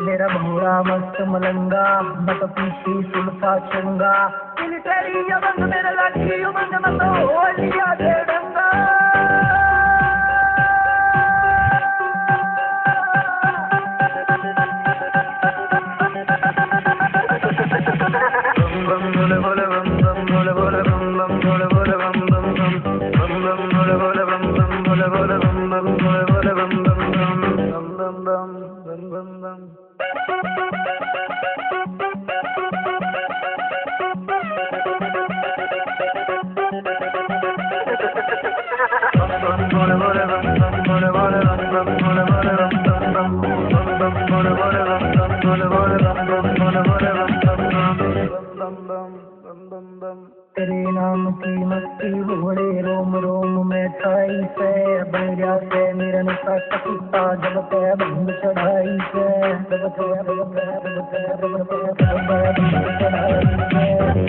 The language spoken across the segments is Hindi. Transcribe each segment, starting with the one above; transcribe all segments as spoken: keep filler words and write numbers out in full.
मेरा भोला मस्त मलंगा बत पीछे सुल्फा चंगा तेरी यमन मेरा लाठी उमंग मत हो लिया दे डंगा तेरे नाम की मस्ती घोड़े रोम रोम में छाई से बैरिया से मेरा नशा कटता जब ते बंद चढ़ाई से जब ते जब ते जब ते जब ते जब ते बंद चढ़ाई से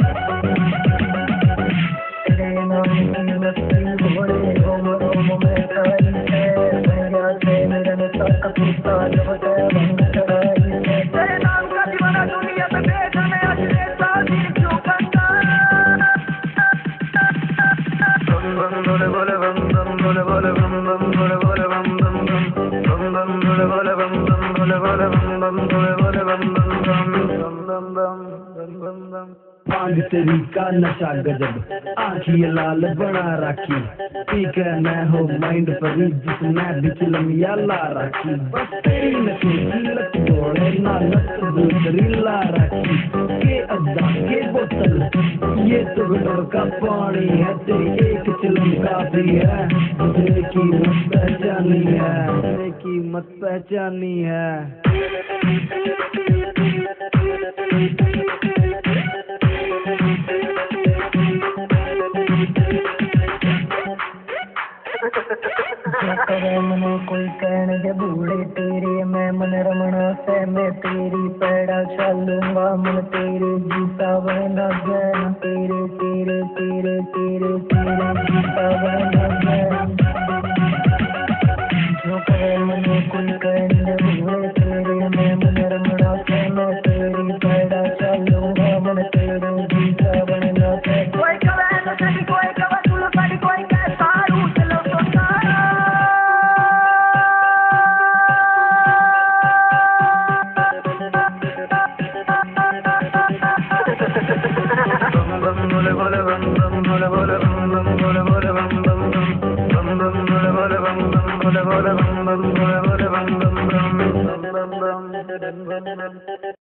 तेरे नाम की मस्ती घोड़े रोम रोम में छाई से बैरिया से मेरा नशा कटता जब ते बंद चढ़ाई से तेरे नाम का दीवाना दुनिया में देख में अजरे साथी क्यों करता बोले बोले बम बम बोले बोले बम बम बोले बोले बम बम बम बम बम बोले बोले बम बम बोले बोले बम बम बोले बोले बम बम बम बम बम बम बम बम भांग तेरी का नशा गजब आँखी लाल बना राखी पी कर मैं हो माइंड परी जिसमें भी चिलम या ला राखी बस तेरी नशे की लत बोले ना लत दूसरी ला राखी के अद्दा के बोतल ये तो गटर का पानी है तेरी एक चिलम काफी है दूसरे की मत पहचानी है दूसरे की मत पहचानी है मने कोई कहने के बूढ़े तेरे मैं मन रमणा से मैं तेरी पैड़ा चलूंगा मन तेरे जीता बना गया तेरे तेरे तेरे तेरे तेरे जीता बना गया जो कहे मने कोई कहने के बूढ़े तेरे मैं मन रमणा से मैं तेरी पैड़ा चलूंगा मन तेरे जीता बना गया कोई कहे न तेरी कोई कहे तू लड़ी कोई कहे सारू चलो तो सारा बोले बोले बम बम बोले बोले बम बम बोले बोले बम बम बम बम बोले बोले बम बम बोले बोले बम बम बोले बोले बम बम बम बम बम बम